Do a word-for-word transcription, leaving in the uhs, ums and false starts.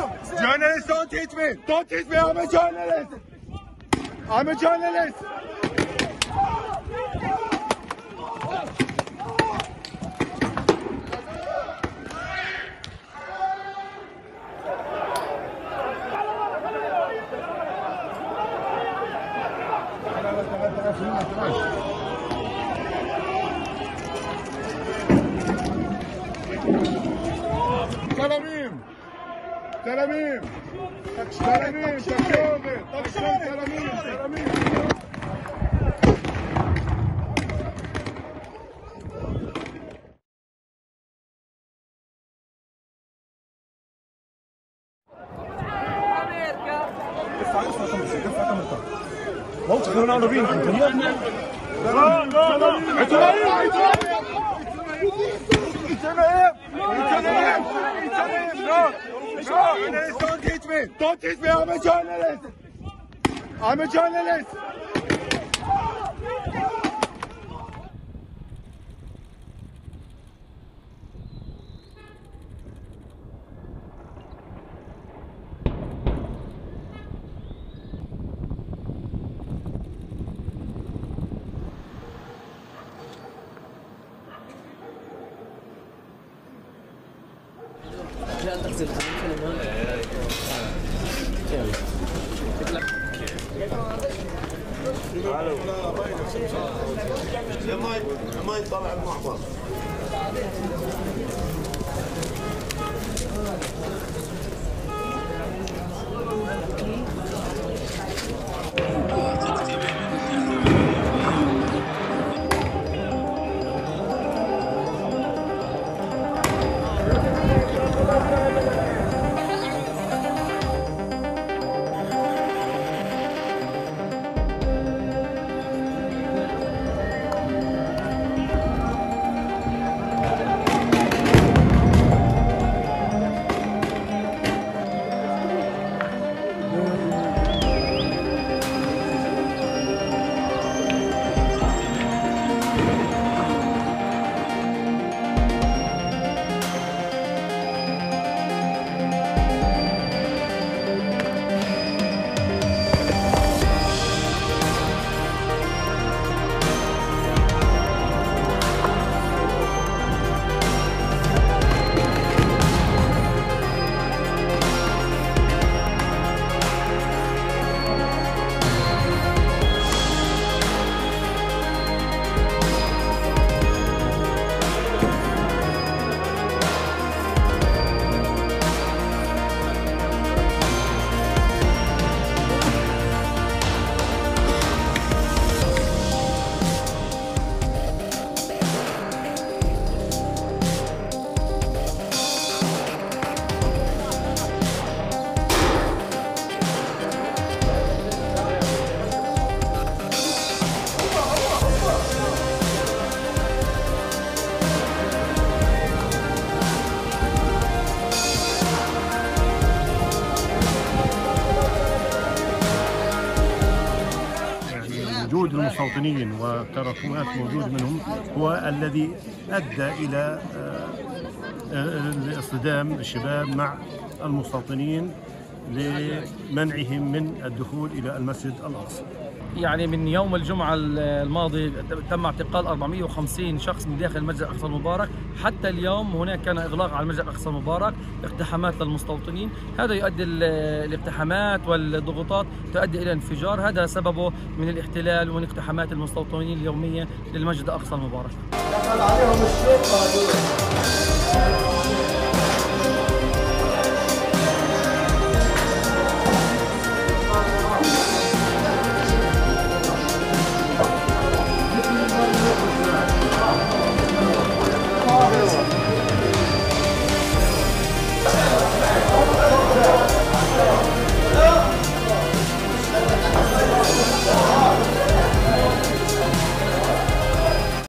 Journalists, don't teach me. Don't teach me. I'm a journalist. I'm a journalist. تلاميم تلاميم تلاميم تكشوفي تلاميم تلاميم Volta, Ronaldo vinto, entendeu? Don't teach me! Don't teach me! I'm a journalist! I'm a journalist! لا تغسل ما ما يطلع المحفظ. وجود المستوطنين والتراكمات موجود منهم هو الذي أدى إلى اصطدام الشباب مع المستوطنين لمنعهم من الدخول إلى المسجد الأقصى. يعني من يوم الجمعة الماضي تم اعتقال أربعمئة وخمسين شخص من داخل المسجد الأقصى المبارك، حتى اليوم هناك كان إغلاق على المسجد الأقصى المبارك، اقتحامات للمستوطنين، هذا يؤدي الاقتحامات والضغوطات تؤدي إلى انفجار، هذا سببه من الاحتلال ومن اقتحامات المستوطنين اليومية للمسجد الأقصى المبارك. دخل عليهم الشرطة.